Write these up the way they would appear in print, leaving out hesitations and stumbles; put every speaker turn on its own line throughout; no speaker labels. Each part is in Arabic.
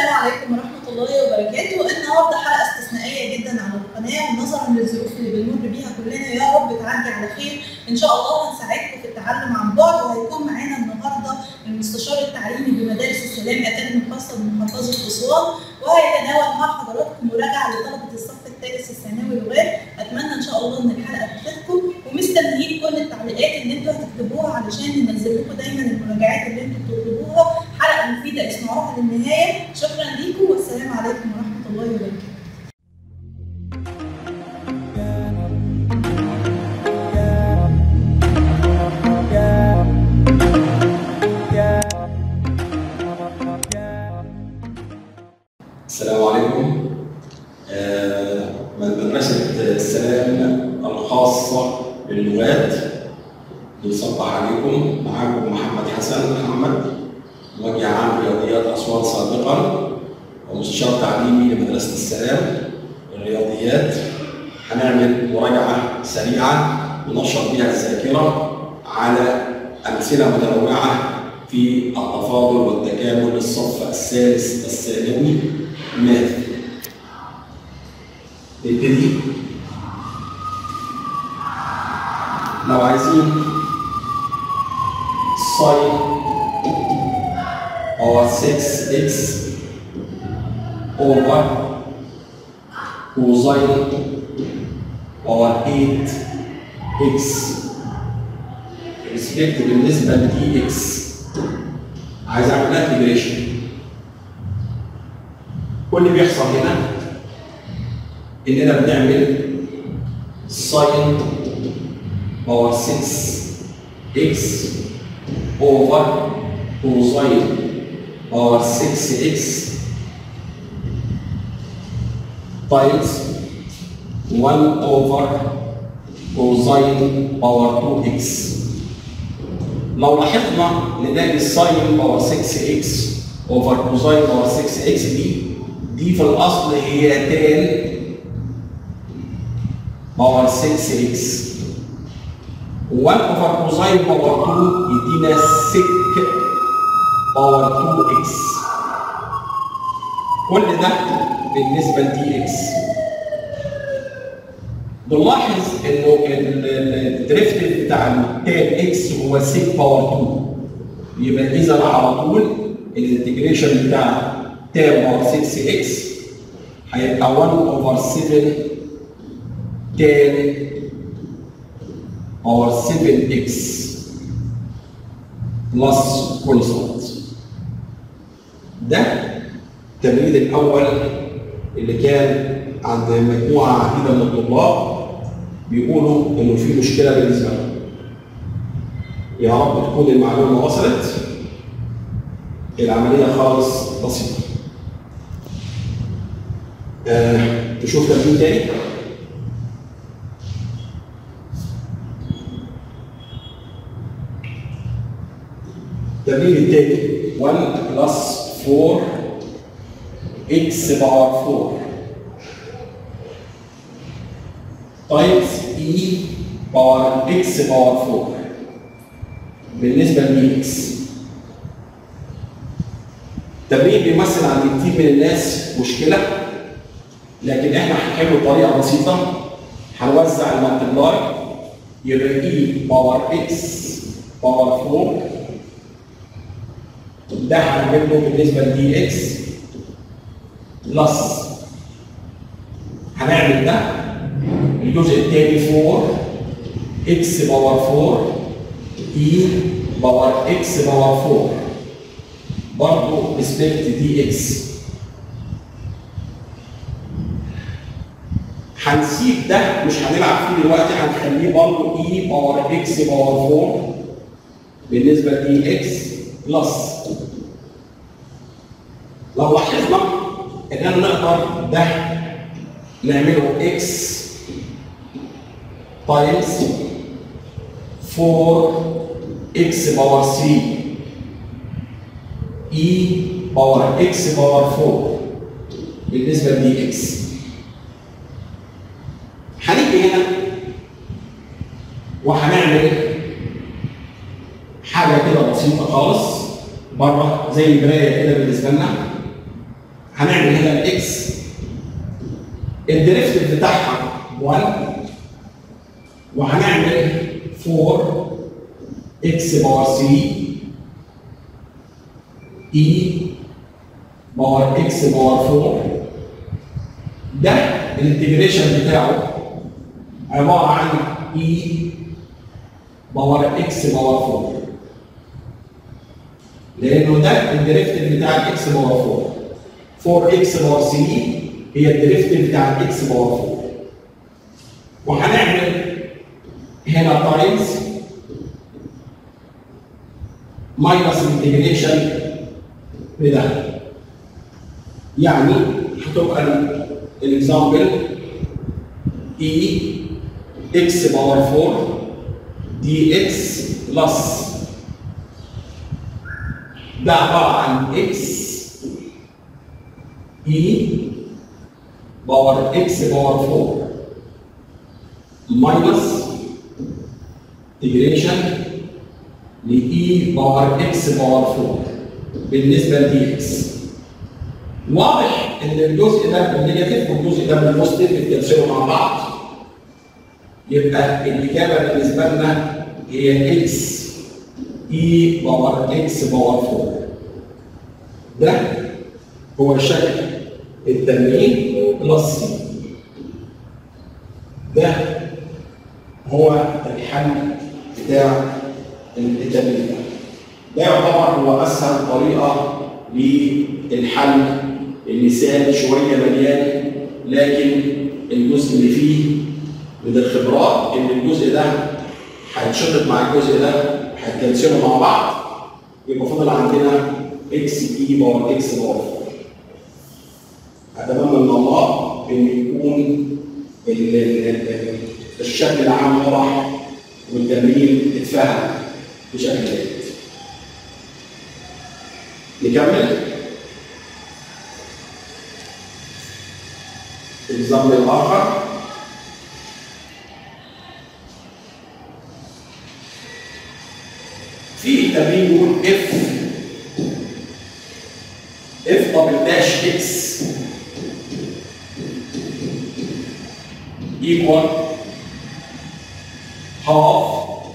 السلام عليكم ورحمة الله وبركاته. النهارده حلقة استثنائية جدا على القناة، ونظرا للظروف اللي بنمر بيها كلنا يا رب تعدي على خير إن شاء الله. هنساعدكم في التعلم عن بعد، وهيكون معانا النهارده المستشار التعليمي بمدارس السلام أكاديمي الخاصة بمحافظة أسوان، وهيتناول مع حضراتكم مراجعة لطلبة الصف الثالث الثانوي لغات. أتمنى إن شاء الله إن الحلقة تفيدكم، ومستنيين كل التعليقات اللي أنتوا هتكتبوها علشان ننزل لكم دايما المراجعات اللي أنتوا بتطلبوها. حلقة مفيدة اسمعوها للنهاية. شكرا ليكم والسلام عليكم ورحمة الله وبركاته.
السلام عليكم. من مدرسة السلام الخاصة باللغات بنصبح عليكم. معاكم محمد حسن محمد، موجه عام رياضيات أسوان سابقا ومستشار تعليمي لمدرسة السلام الرياضيات. هنعمل مراجعة سريعة ننشط بها الذاكرة على أمثلة متنوعة في التفاضل والتكامل للصف الثالث الثانوي ماث. نبتدي. لو عايزين ساين باور 6x over كوزين باور 8x ريسبكت بالنسبة ل dx. عايز اعمل لها انتجريشن. كل اللي بيحصل هنا اننا بنعمل ساين باور 6x اوفر كوزين باور 6x تايمز 1 اوفر كوزين باور 2x. لو لاحظنا نلاقي الساين باور 6x اوفر كوزين باور 6x دي في الاصل هي تان باور 6x، 1 اوفر كوزين باور 2 يدينا سك باور 2x. كل ده بالنسبه ل dx. بنلاحظ انه الدريفتيف بتاع التان اكس هو سك باور 2، يبقى اذا على طول الانتجريشن بتاع تان باور 6x هيبقى 1 اوفر 7 تان باور 7x بلس كونستانت. ده التمرين الاول اللي كان عند مجموعه عديده من الطلاب بيقولوا انه في مشكله بالنسبه لهم. يا رب تكون المعلومه وصلت. العمليه خالص بسيطه. تشوف تمرين تاني. التمرين التاني 1 بلس 4 x باور 4 تايمز e باور x باور 4 بالنسبه ل dx. التمرين بيمثل عند كتير من الناس مشكله، لكن احنا هنحله بطريقه بسيطه. هنوزع المالتبلاي يبقى e باور x باور 4 ده هنجيب له بالنسبه ل dx بلس هنعمل ده الجزء الثاني 4 x باور 4 e باور x باور 4 برضه ريسبكت dx. هنسيب ده مش هنلعب فيه دلوقتي، هنخليه برضه e باور x باور 4 بالنسبه ل dx بلس. لو لاحظنا اننا نقدر ده نعمله x تايمز 4x باور 3 e باور x باور 4 بالنسبه ل dx. هنيجي هنا وهنعمل حاجه كده بسيطه خالص بره زي المرايه كده بالنسبه لنا. هنعمل هنا الاكس الديريفيتيف بتاعها 1 وهنعمل 4 اكس باور 3 اي باور اكس باور 4. ده الانتجريشن بتاعه عباره عن اي باور اكس باور 4 لانه ده الديريفيتيف بتاع الاكس باور 4. 4 اكس باور 3 هي الديريفيتيف بتاع الاكس باور 4. وهنعمل هنا تايمز ماينس انتجريشن بده. يعني هتبقى الاكزامبل اي اكس باور 4 دي اكس بلس ده عباره عن اكس اي باور اكس باور 4 ماينس انتجريشن لاي باور اكس باور 4 بالنسبه لدي اكس. واضح ان الجزء ده بالنيجاتيف والجزء ده بالبوزيتيف بيتكنسلوا مع بعض. يبقى الاجابه بالنسبه لنا هي اكس اي باور اكس باور 4. ده هو شكل التمرين بلس سي. ده هو الحل بتاع التمرين ده. ده يعتبر هو اسهل طريقه للحل. اللسان شويه مليان، لكن الجزء اللي فيه من الخبرات ان الجزء ده هيتشطط مع الجزء ده هيتكنسلوا مع بعض. يبقى فاضل عندنا اكس اي باور اكس باور 4. اتمنى من الله ان يكون الشكل العام واضح والتمرين اتفهم بشكل جيد. نكمل. النظام الاخر في تمرين يقول اف دبل داش اكس equal half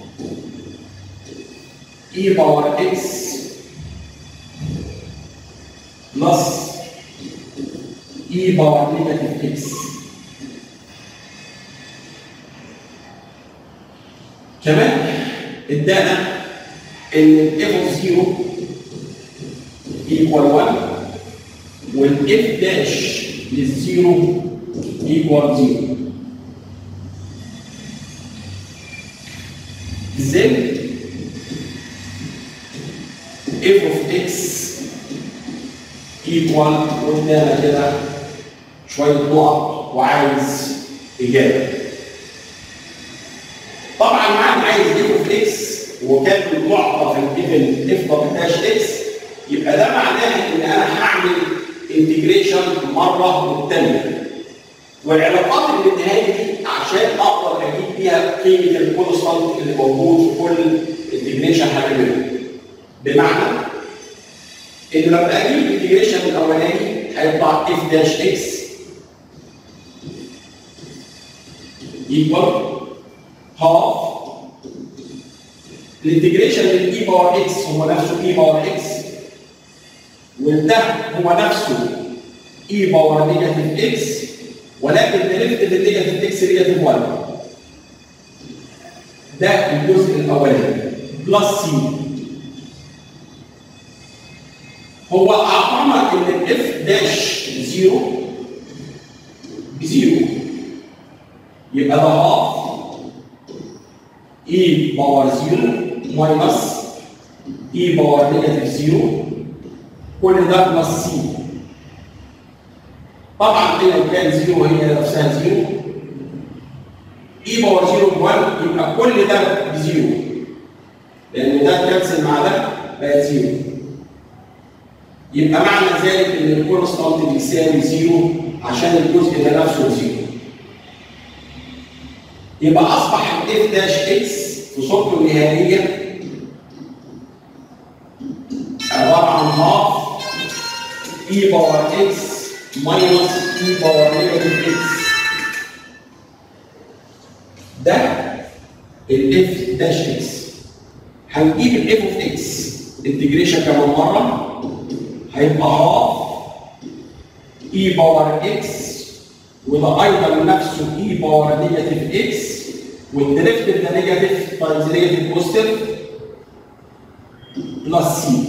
e power x plus e power negative x. كمان ادانا ان f of 0 equal 1 والf dash للزيرو equal 0. then f of x equal قدامنا كده شويه نقط وعايز اجابه. طبعا معانا عايز f of x وكان المعطى في الجيفن f دبل داش x، يبقى ده معناه ان انا هعمل انتجريشن مره والثانيه. والعلاقات اللي بالنهايه دي عشان اقدر اجيب بيها قيمه الكونستانت اللي موجود في كل انتجريشن هعمله. بمعنى ان لما اجيب الانتجريشن الاولاني هيطلع اف داش اكس ايكوال هاف الانتجريشن للاي باور اكس هو نفسه اي باور اكس، وده هو نفسه اي باور نيجاتيف اكس، ولكن ديريفيتيف النيجاتيف اكس نيجاتيف 1. ده الجزء الاولاني بلس سي. هو اعطانا ان الاف داش 0 بزيرو، يبقى ده هاف اي باور 0 ماينس اي باور نيجاتيف 0، كل ده بلس سي. طبعا لو كان 0 هي نفسها 0، اي باور 0 ب1 يبقى كل ده بزيرو، لان ده كانسل مع ده بقى 0. يبقى معنى ذلك ان الكونستانت بيساوي 0 عشان الجزء ده نفسه 0. يبقى اصبح الاف داش اكس في صورته النهائيه عباره عن هاف اي باور اكس ماينس اي باور نيجاتيف اكس. ده الاف داش اكس. هنجيب الاف اوف اكس انتجريشن كمان مره، هيبقى هاف اي باور اكس، وده ايضا نفسه اي باور نيجاتيف اكس، والديريفيتيف ده نيجاتيف تايمز نيجاتيف بوزيتيف بلس سي.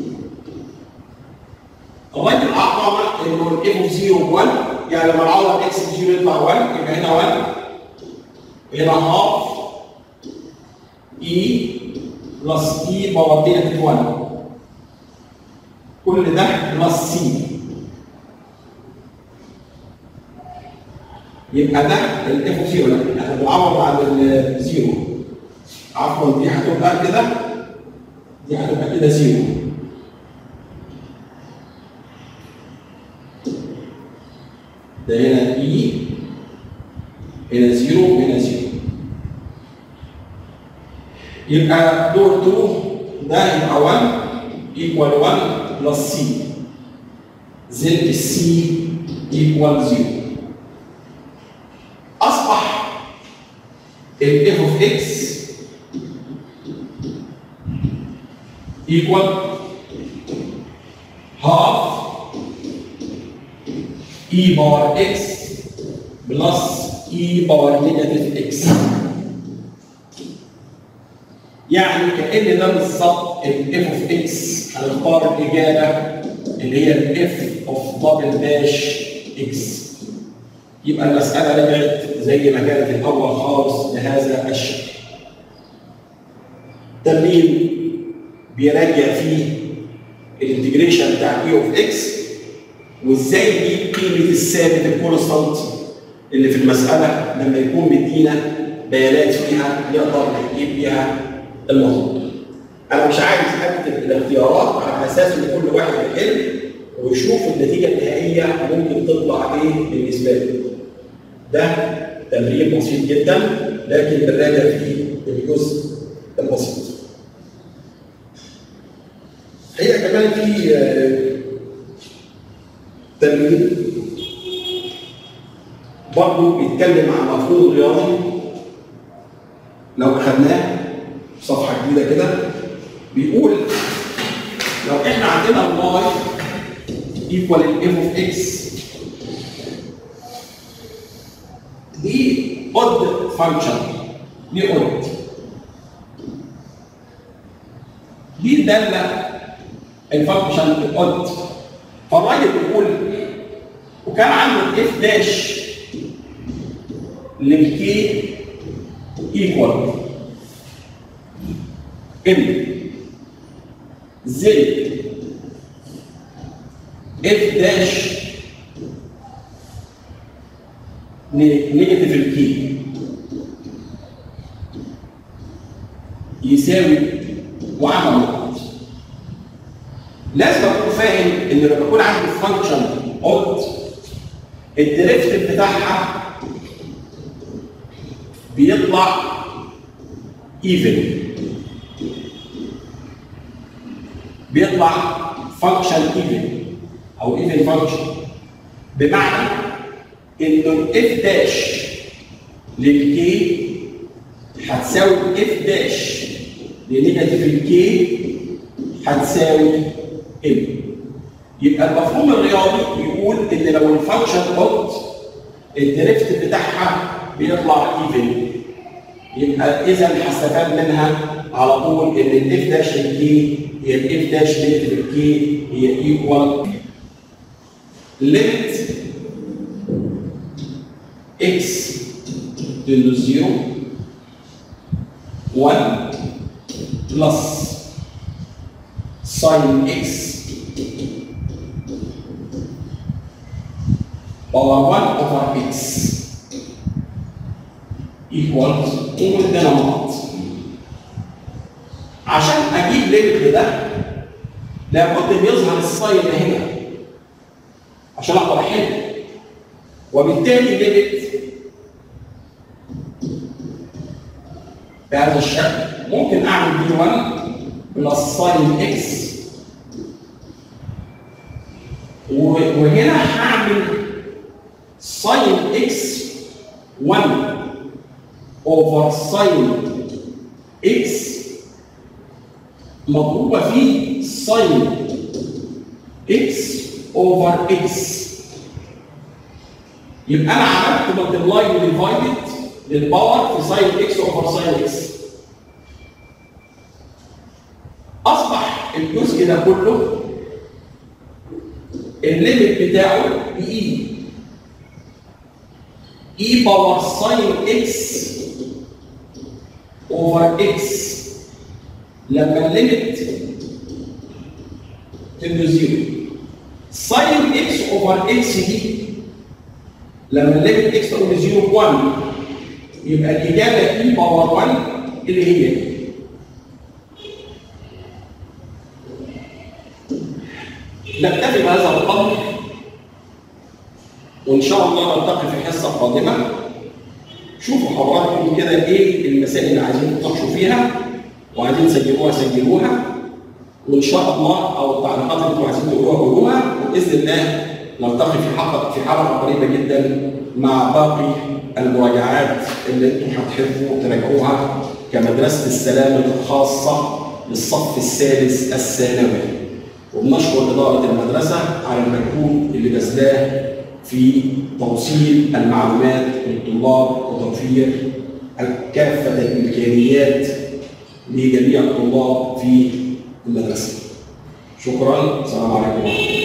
الراجل اعطانا انه الاف اوف 0 1، يعني لما نعوض اكس ب 0 يطلع 1، يبقى هنا 1، هنا هاف اي بلس اي باور نيجاتيف 1، كل ده بلس سي. يبقى ده الاف اوف 0. احنا بنعوض عن الزيرو، عفوا دي هتبقى كده، دي هتبقى كده 0. ده هنا اي، هنا 0 وهنا 0. يبقى دور 2 ده يبقى 1 ايكوال 1 بلس سي، زد السي ايكوال 0. اصبح الاف اوف اكس ايكوال هاف اي باور اكس بلس اي باور نيجاتيف اكس. يعني كأن ده بالظبط الاف اوف اكس. هنختار الاجابه اللي هي الاف اوف دبل داش اكس. يبقى المساله رجعت زي ما كانت الاول خالص بهذا الشكل. تمرين بيراجع فيه الانتجريشن بتاع اي اوف اكس، وازاي نجيب قيمه الثابت الكونستانت اللي في المساله لما يكون مدينا بيانات فيها نقدر نجيب بيها المطلوب. انا مش عايز اكتب الاختيارات على اساس ان كل واحد يحل ويشوف النتيجه النهائيه ممكن تطلع ايه بالنسبه له. ده تمرين بسيط جدا، لكن بنراجع فيه الجزء البسيط. هي كمان في تمرين برضه بيتكلم عن المفروض الرياضي. لو اخذناه صفحه جديده كده، بيقول لو احنا عندنا الواي ايكوال الاف اوف اكس، دي اود فانكشن، دي اود، دي داله الفانكشن الاود. فالراجل بيقول وكان عنده اف داش للكي ايكوال ام زد اف داش نيجاتيف الكي يساوي وعمل نقط. لازم اكون فاهم ان لما يكون عندي فانكشن اود الديريفيتيف بتاعها بيطلع ايفن، بيطلع فانكشن ايفن او ايفن فانكشن، بمعنى انه الاف داش للكي هتساوي اف داش لنيجاتيف الكي هتساوي ام. يبقى المفهوم الرياضي بيقول ان لو الفانكشن اود الديريفيتيف بتاعها بيطلع ايفن، يبقى اذا هستفاد منها على طول ان الاف داش للكي هي الاف داش نيجاتيف الكي هي ايكوال ليميت اكس تندو 0 1 بلس ساين اكس باور 1 اوفر اكس ايكوالز ومدينا نقط. عشان اجيب ليميت ده لابد ان يظهر الساين هنا عشان اقدر احل، وبالتالي ليميت بهذا الشكل ممكن اعمل بي 1 بلس ساين اكس و وهنا هعمل ساين اكس 1 اوفر ساين اكس مضروبه في ساين اكس اوفر اكس. يبقى انا عملت ملتبلاي وديفايدد للباور في ساين اكس اوفر ساين اكس. اصبح الجزء ده كله الليميت بتاعه باي اي باور ساين اكس اوفر اكس لما الليميت تبقى زيرو. ساين اكس اوفر اكس دي لما الليميت اكس تبقى زيرو 1 يبقى الاجابه اي باور 1 اللي هي نكتفي بهذا القدر، وان شاء الله نلتقي في الحصه القادمه. شوفوا حضراتكم كده ايه المسائل اللي عايزين تناقشوا فيها وعايزين سجلوها، وان شاء الله او التعليقات اللي انتم عايزين تقولوها وباذن الله نلتقي في حلقه قريبه جدا مع باقي المراجعات اللي انتم هتحبوا تراجعوها كمدرسه السلام الخاصه للصف الثالث الثانوي. وبنشكر إدارة المدرسة على المجهود اللي بذلاه في توصيل المعلومات للطلاب وتوفير كافة الإمكانيات لجميع الطلاب في المدرسة. شكرا، السلام عليكم ورحمة الله.